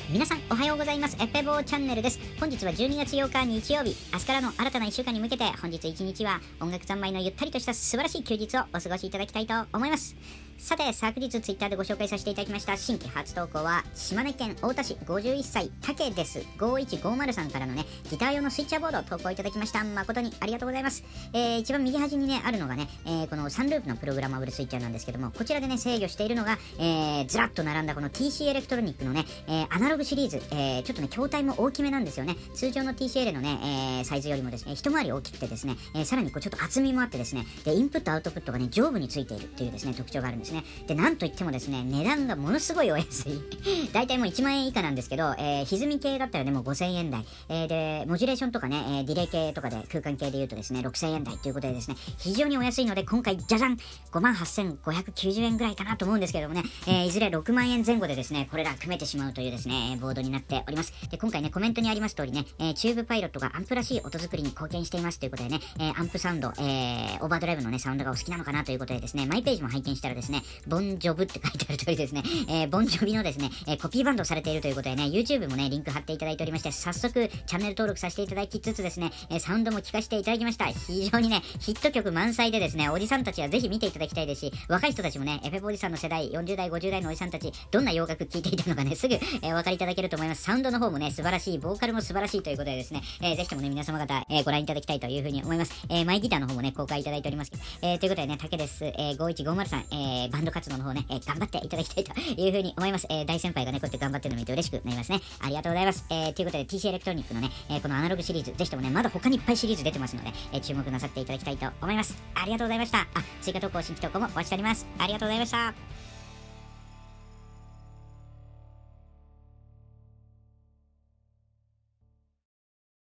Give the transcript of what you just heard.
皆さんおはようございます。エペボーチャンネルです。本日は12月8日日曜日、明日からの新たな1週間に向けて、本日1日は音楽三昧のゆったりとした素晴らしい休日をお過ごしいただきたいと思います。さて、昨日ツイッターでご紹介させていただきました新規初投稿は、島根県太田市51歳たけです。5150さんからのね、ギター用のスイッチャーボードを投稿いただきました。誠にありがとうございます。一番右端にね、あるのがね、このサンループのプログラマブルスイッチャーなんですけども、こちらでね、制御しているのが、ずらっと並んだこの TC エレクトロニックのね、アナログシリーズ、ちょっとね、筐体も大きめなんですよね。通常の TCL のね、サイズよりもですね、一回り大きくてですね、さらにこうちょっと厚みもあってですね、で、インプットアウトプットがね、上部についているっていうですね、特徴があるんですね。で、なんといってもですね、値段がものすごいお安い。だいたいもう1万円以下なんですけど、歪み系だったらね、もう5000円台。で、モジュレーションとかね、ディレイ系とかで、空間系で言うとですね、6000円台ということでですね、非常にお安いので、今回、じゃじゃん !58,590 円ぐらいかなと思うんですけどもね、いずれ6万円前後でですね、これら組めてしまうというですね、ボードになっております。で、今回ね、コメントにあります通りね、チューブパイロットがアンプらしい音作りに貢献していますということでね、アンプサウンド、オーバードライブのね、サウンドがお好きなのかなということでですね、マイページも拝見したらですね、ボンジョブって書いてある通りですね、ボンジョビのですね、コピーバンドされているということでね、YouTube もね、リンク貼っていただいておりまして、早速、チャンネル登録させていただきつつですね、サウンドも聞かせていただきました。非常にね、ヒット曲満載でですね、おじさんたちはぜひ見ていただきたいですし、若い人たちもね、エペポおじさんの世代、40代、50代のおじさんたち、どんな洋楽聴いていたのかね、すぐ、お分かりいただけると思います。サウンドの方もね、素晴らしい、ボーカルも素晴らしいということでですね、ぜひともね、皆様方、ご覧いただきたいというふうに思います。マイギターの方もね、公開いただいております。ということでね、竹です。5150さん、バンド活動の方ね、頑張っていただきたいというふうに思います。大先輩がね、こうやって頑張ってるのを見て嬉しくなりますね。ありがとうございます。ということで、TC エレクトロニックのね、このアナログシリーズ、ぜひともね、まだ他にいっぱいシリーズ出てますので、注目なさっていただきたいと思います。ありがとうございました。追加投稿、新規投稿もお待ちしております。ありがとうございました。